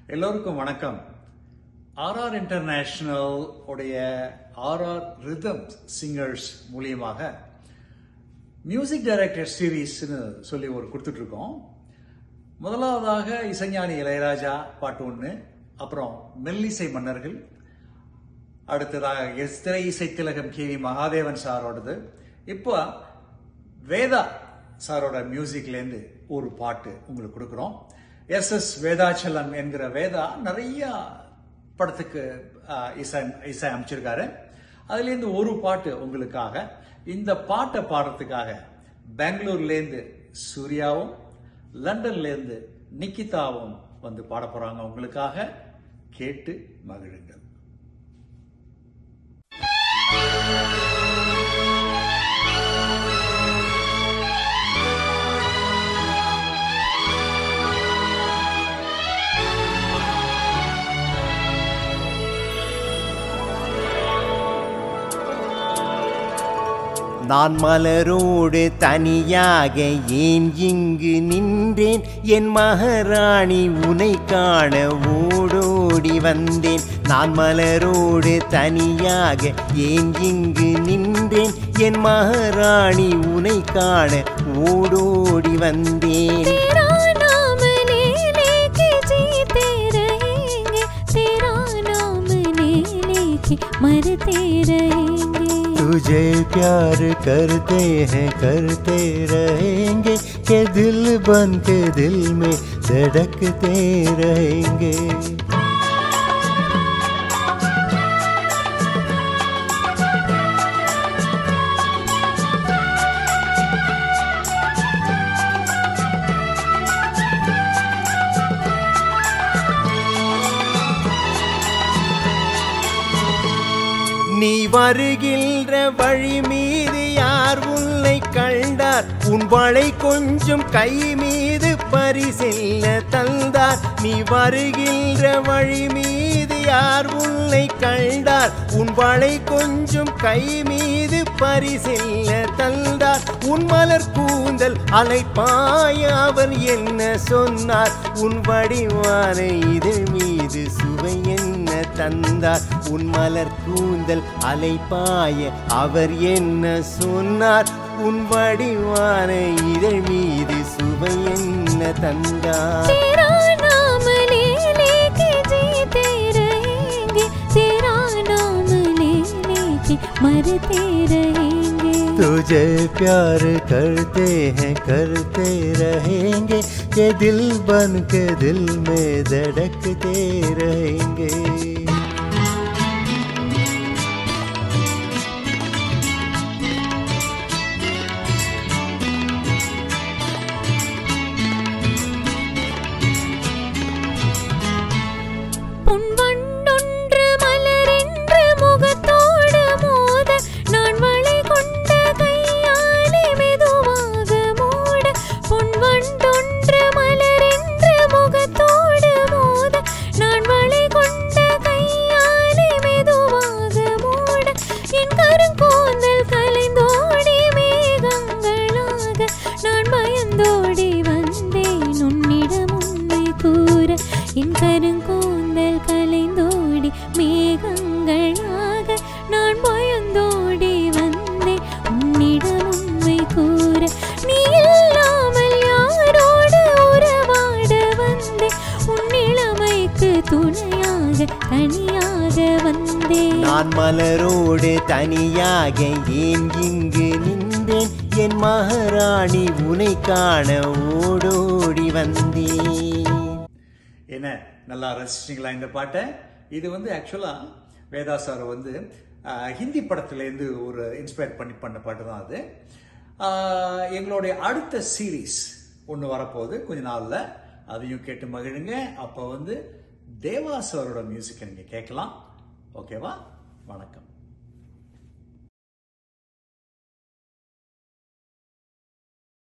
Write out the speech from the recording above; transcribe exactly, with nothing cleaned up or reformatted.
எல்லோருக்கும் வணக்கம். RR international உடைய ஆர்ஆர் ரிதம் சிங்கர்ஸ் மூலியமாக மியூசிக் டைரக்டர் சீரீஸ்னு சொல்லி ஒரு கொடுத்துட்டு இருக்கோம். முதலாவதாக இசைஞானி இளையராஜா பாட்டு ஒன்று, அப்புறம் மெல்லிசை மன்னர்கள், அடுத்ததாக திரை இசை திலகம் கே வி மகாதேவன் சாரோடது. இப்போ வேதா சாரோட மியூசிக்லேருந்து ஒரு பாட்டு உங்களுக்கு கொடுக்குறோம். எஸ் எஸ் வேதாச்சலம் என்கிற வேதா நிறைய படத்துக்கு இசை இசை அமைச்சிருக்காரு. அதுலேருந்து ஒரு பாட்டு உங்களுக்காக. இந்த பாட்டை பாடுறதுக்காக பெங்களூர்லேருந்து சூர்யாவும் லண்டன்லேருந்து நிக்கிதாவும் வந்து பாட போறாங்க. உங்களுக்காக கேட்டு மகிழுங்கள். நான் மலரோடு தனியாக ஏன் இங்கு நின்றேன், என் மகாராணி உனை காண ஓடோடி வந்தேன். நான் மலரோடு தனியாக ஏன் இங்கு நின்றேன், என் மகாராணி உனை காண ஓடோடி வந்தேன். मरते रहेंगे, तुझे प्यार करते हैं करते रहेंगे, के दिल बन के दिल में धड़कते रहेंगे. நீ வருகின்ற வழி மீது யார் உன்னை கண்டார், உன் வளை கொஞ்சம் கை மீது பரிசெல்ல தந்தார். நீ வருகின்ற வழி மீது யார் உன்னை கண்டார், உன் வளை கொஞ்சம் கை மீது பரிசெல்ல தந்தார். உன் மலர் கூந்தல் அலைப்பாய அவர் என்ன சொன்னார், உன் வடிவான இதழ் மீது சுவை என்ன தந்தார். உன் மலர் கூந்தல் அலைப்பாய அவர் என்ன சொன்னார், உன் வடிவான இதழ் மீது சுவை என்ன தந்தார். मरते रहेंगे, तुझे प्यार करते हैं करते रहेंगे, के दिल बन के दिल में धड़कते रहेंगे. என் கருங்கூந்தல் கலைந்தோடி மேகங்களாக நான் பயந்தோடி வந்தேன் உன்னிடம் உண்மை கூற. நீ இல்லாமல் யாரோடு உறவாட வந்தேன், உன்னிளமைக்கு துணையாக தனியாக வந்தேன். நான் மலரோடு தனியாக ஏன் இங்கு நின்றேன், என் மகாராணி உனை காண ஓடோடி வந்தேன். என்ன நல்லா ரசிச்சிங்களா இந்த பாட்டை? இது வந்து ஆக்சுவலா வேதா சார் வந்து ஹிந்தி படத்துலேருந்து ஒரு இன்ஸ்பயர் பண்ணி பண்ண பாட்டு தான் அது. எங்களுடைய அடுத்த சீரீஸ் ஒன்று வரப்போகுது கொஞ்ச நாளில், அதையும் கேட்டு மகிழுங்க. அப்போ வந்து தேவா சாரோட மியூசிக்கை நீங்கள் கேட்கலாம். ஓகேவா? வணக்கம்.